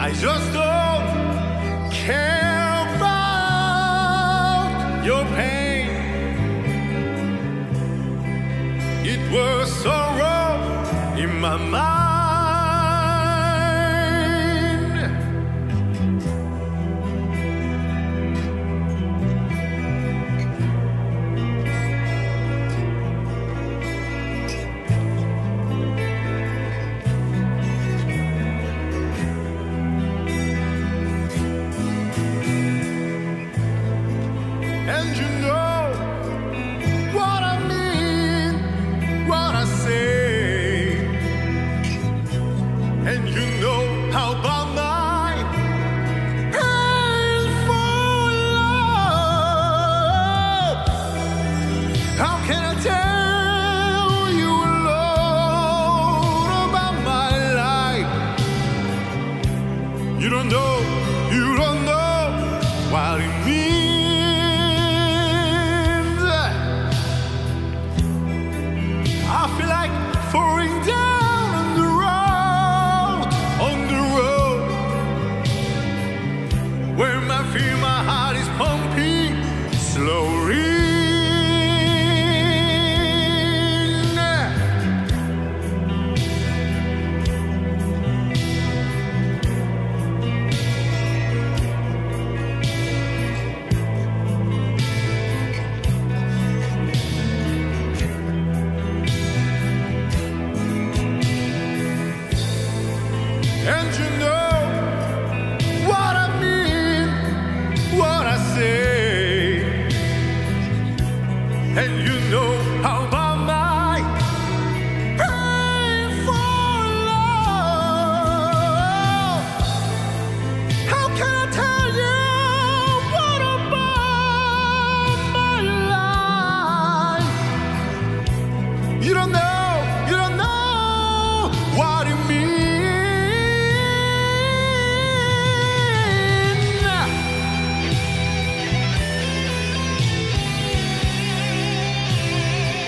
I just don't care about your pain. It was sorrow in my mind. And you know what I mean, what I say. And you know how about my painful love. How can I tell you alone about my life? You don't know what it means. I feel like falling down on the road, where I feel my heart is pumping slowly. And you